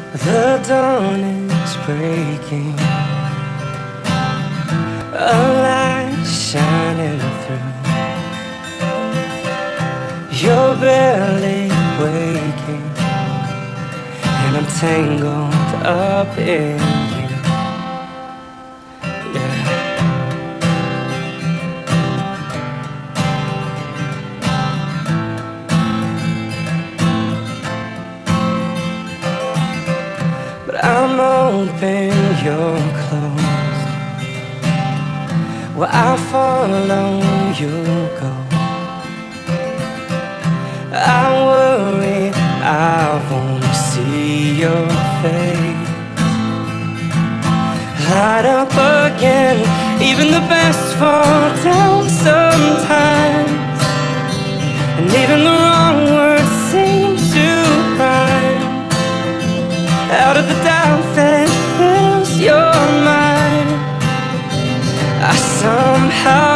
The dawn is breaking, a light shining through. You're barely waking, and I'm tangled up in you. Yeah. But I'm open, you're closed. Where I follow, you'll go. I worry I won't see your face light up again. Even the best fall down sometimes, and even the wrong words seem to rhyme. Out of the doubt that fills your mind, I somehow